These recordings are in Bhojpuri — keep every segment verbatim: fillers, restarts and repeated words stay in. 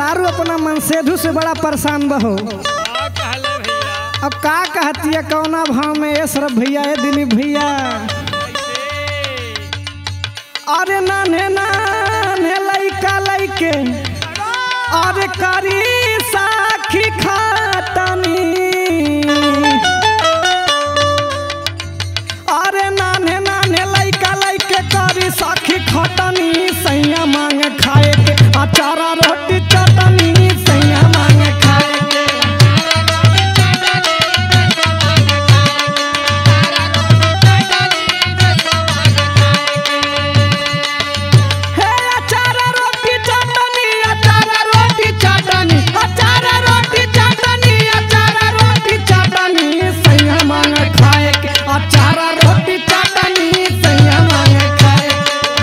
मेहरारू अपना मनसेधु से बड़ा परेशान बहो। अब का कहती है कौना भाव में ये सरब भैया ये दिलीप भैया। अरे नाने नाने लइका लइके अरे करी साखी खातनी। अरे नाने नाने लइका लइके करी साखी खातनी। सैया मांगे खाए के अचारा रोटी चटनी। सैया मांगे खाए के हे अचारा रोटी चटनी। अचारा रोटी चटनी। अचारा रोटी चटनी। अचारा रोटी चटनी। सैया मांगे खाए के अचारा रोटी चटनी। सैया मांगे खाए के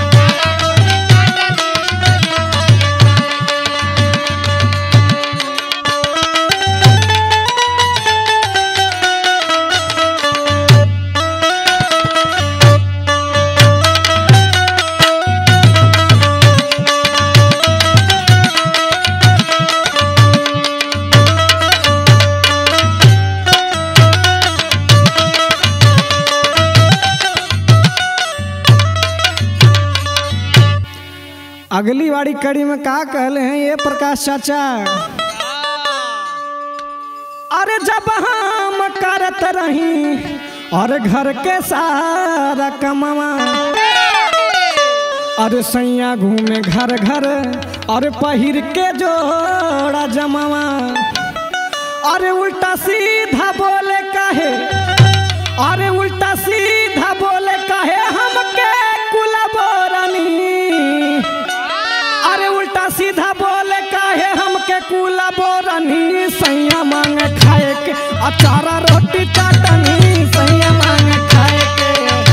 अगली वाली कड़ी में का कहले हैं ये प्रकाश चाचा। अरे जब हम करत रही और घर के सारा कमावा। अरे सैया घूमे घर घर और पहिर के जोड़ा जमावा। अरे उल्टा सीधा बोले काहे। अरे उल्टा सीधा बोले काहे हमके कुलबोरनी। अरे उल्टा सीधा बोले काहे हमके कुला बोरनी। सैया मांगे खाए के अचारा रोटी चटनी। सैया मांगे खाए के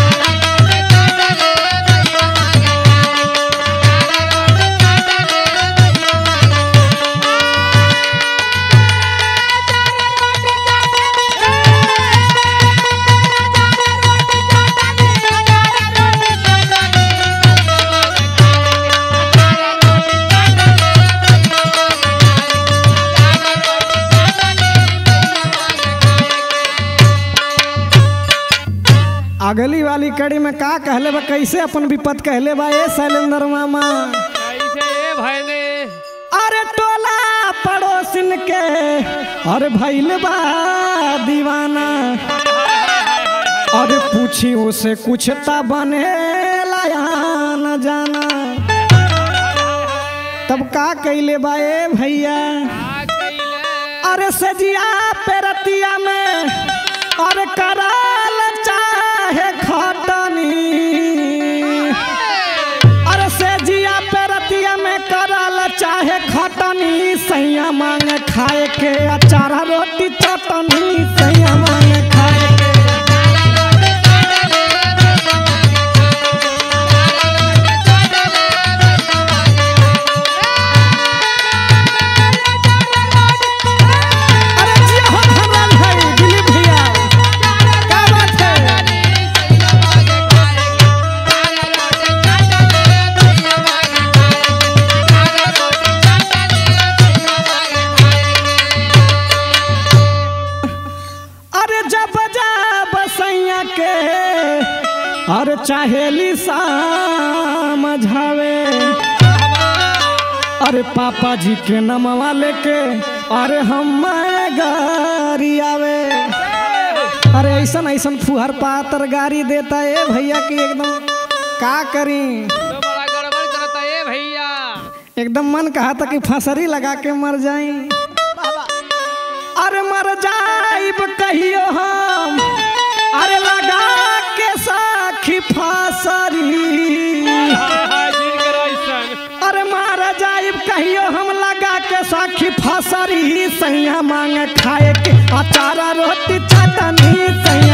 अगली वाली कड़ी में का कहले बा कैसे अपन विपत कहले बा ए शैलेंद्र मामा। कैसे भैले अरे टोला पड़ोसिन के अरे भइल बा दीवाना। अरे पूछी उसे कुछ ता बने लाया न जाना। तब का कैले बा ए भैया। अरे सजिया पेरतिया में अरे कराल चाहे खटनी। अरे सजिया पेरतिया में कराल चाहे खटनी। सैया मांगे खाए के अचारा रोटी चटनी। सैया मांगे खाए के अरे चाहेली समझावे। अरे पापा जी के नमवा लेके अरे हम गाड़ी आवे। अरे ऐसन ऐसन फुहर पातर गाड़ी देता है भैया की एकदम का करी। तो बड़ा गड़बड़ करता है भैया। एकदम मन कहा था कि फसरी लगा के मर जाई। अरे मर जाइब कहियो हम अरे लगा के साखी फासरी। अरे मारा जाइब कहियो हम लगा के साखी फासरी। सैया मांगे खाए के अचारा रोटी चटनी। सैया